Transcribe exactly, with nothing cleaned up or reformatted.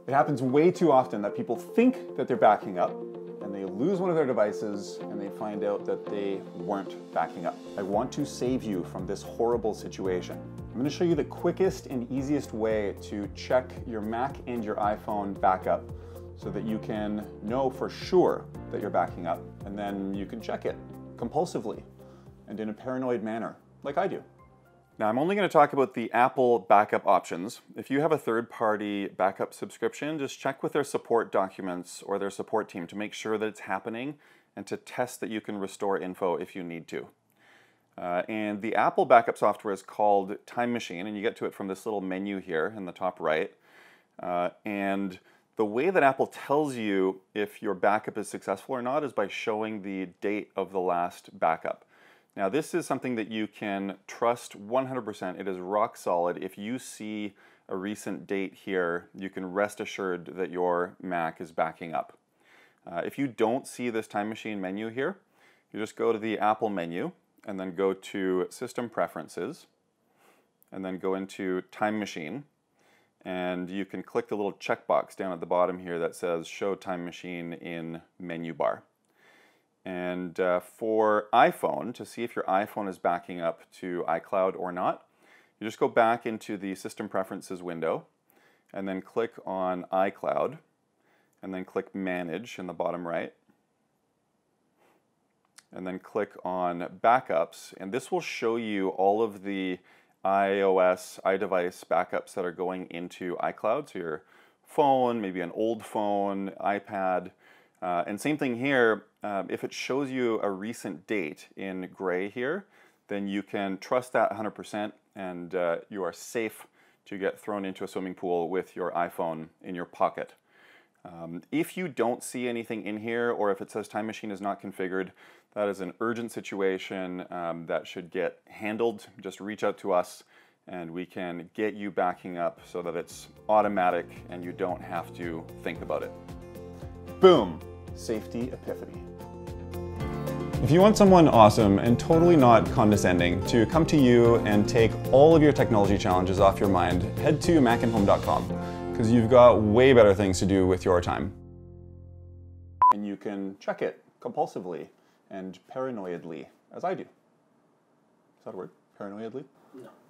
It happens way too often that people think that they're backing up and they lose one of their devices and they find out that they weren't backing up. I want to save you from this horrible situation. I'm going to show you the quickest and easiest way to check your Mac and your iPhone backup so that you can know for sure that you're backing up, and then you can check it compulsively and in a paranoid manner, like I do. Now, I'm only going to talk about the Apple backup options. If you have a third-party backup subscription, just check with their support documents or their support team to make sure that it's happening and to test that you can restore info if you need to. Uh, and the Apple backup software is called Time Machine, and you get to it from this little menu here in the top right. Uh, and the way that Apple tells you if your backup is successful or not is by showing the date of the last backup. Now, this is something that you can trust one hundred percent. It is rock solid. If you see a recent date here, you can rest assured that your Mac is backing up. Uh, if you don't see this Time Machine menu here, you just go to the Apple menu and then go to System Preferences and then go into Time Machine. And you can click the little checkbox down at the bottom here that says Show Time Machine in Menu Bar. And uh, for iPhone, to see if your iPhone is backing up to iCloud or not, you just go back into the System Preferences window and then click on iCloud and then click Manage in the bottom right. And then click on Backups, and this will show you all of the iOS, iDevice backups that are going into iCloud. So your phone, maybe an old phone, iPad. Uh, and same thing here, uh, if it shows you a recent date in gray here, then you can trust that one hundred percent and uh, you are safe to get thrown into a swimming pool with your iPhone in your pocket. Um, if you don't see anything in here, or if it says Time Machine is not configured, that is an urgent situation um, that should get handled. Just reach out to us and we can get you backing up so that it's automatic and you don't have to think about it. Boom! Safety epiphany. If you want someone awesome and totally not condescending to come to you and take all of your technology challenges off your mind, head to Macinhome dot com, because you've got way better things to do with your time. And you can check it compulsively and paranoidly, as I do. Is that a word? Paranoidly? No.